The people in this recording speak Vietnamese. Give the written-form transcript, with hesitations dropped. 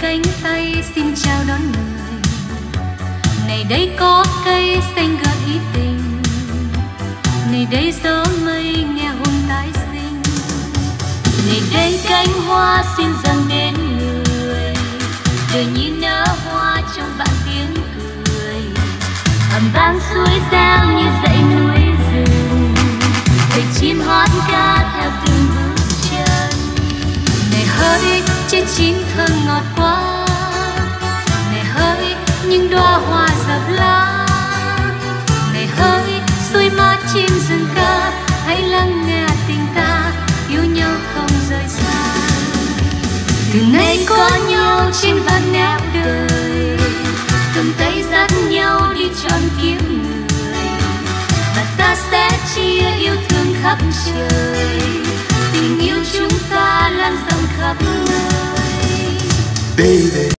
cánh tay xin chào đón người. Này đây có cây xanh gợi ý tình, này đây gió mây nghe hôn tái sinh. Này đây cánh hoa xin dâng đến người, đời như nở hoa trong vạn tiếng cười. Ầm vang suối giang như dãy núi rừng, để chim hót ca theo từng bước chân. Này hỡi trên chín thơm ngọt quá, này hỡi những đóa hoa dập lá. Này hỡi xuôi mát chim rừng ca, hãy lắng nghe tình ta yêu nhau không rời xa. Từ nay có nhau trên vạn nẻo đời, cầm tay dắt nhau đi trọn kiếp người. Và ta sẽ chia yêu thương khắp trời, tình yêu chúng ta lan rộng khắp nơi. Baby.